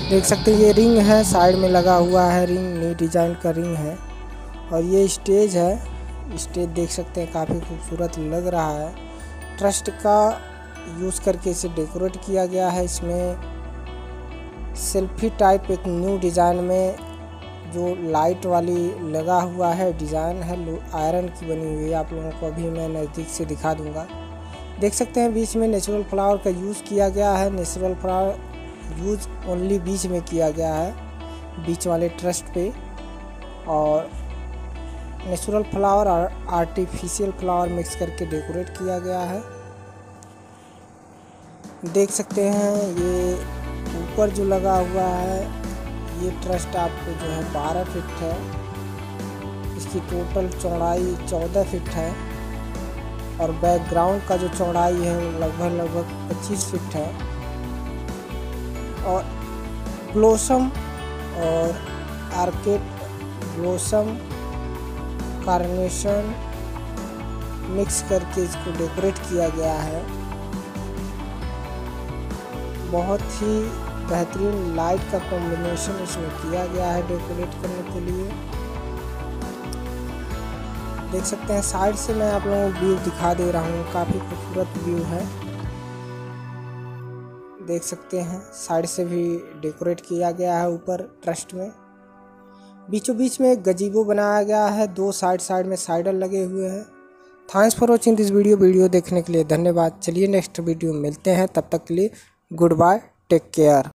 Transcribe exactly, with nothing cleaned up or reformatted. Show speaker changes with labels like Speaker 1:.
Speaker 1: देख सकते हैं ये रिंग है, साइड में लगा हुआ है रिंग, न्यू डिजाइन का रिंग है। और ये स्टेज है, स्टेज देख सकते हैं काफ़ी खूबसूरत लग रहा है। ट्रस्ट का यूज़ करके इसे डेकोरेट किया गया है। इसमें सेल्फी टाइप एक न्यू डिज़ाइन में जो लाइट वाली लगा हुआ है डिज़ाइन है, आयरन की बनी हुई है। आप लोगों को अभी मैं नज़दीक से दिखा दूंगा। देख सकते हैं बीच में नेचुरल फ्लावर का यूज़ किया गया है। नेचुरल फ्लावर यूज़ ओनली बीच में किया गया है, बीच वाले ट्रस्ट पे। और नेचुरल फ्लावर और आर्टिफिशियल फ्लावर मिक्स करके डेकोरेट किया गया है। देख सकते हैं ये ऊपर जो लगा हुआ है, ये ट्रस्ट आपको जो है बारह फीट है। इसकी टोटल चौड़ाई चौदह फीट है और बैकग्राउंड का जो चौड़ाई है लगभग लगभग पच्चीस फीट है। और ब्लोसम और आर्केड ब्लोसम कार्नेशन मिक्स करके इसको डेकोरेट किया गया है। बहुत ही बेहतरीन लाइट का कॉम्बिनेशन इसमें किया गया है डेकोरेट करने के लिए। देख सकते हैं साइड से मैं आप लोगों को व्यू दिखा दे रहा हूँ, काफ़ी खूबसूरत व्यू है। देख सकते हैं साइड से भी डेकोरेट किया गया है। ऊपर ट्रस्ट में बीचों बीच में एक गजीबो बनाया गया है, दो साइड साइड में साइडर लगे हुए हैं। Thanks for watching this video video देखने के लिए धन्यवाद। चलिए नेक्स्ट वीडियो में मिलते हैं, तब तक के लिए गुड बाय, टेक केयर।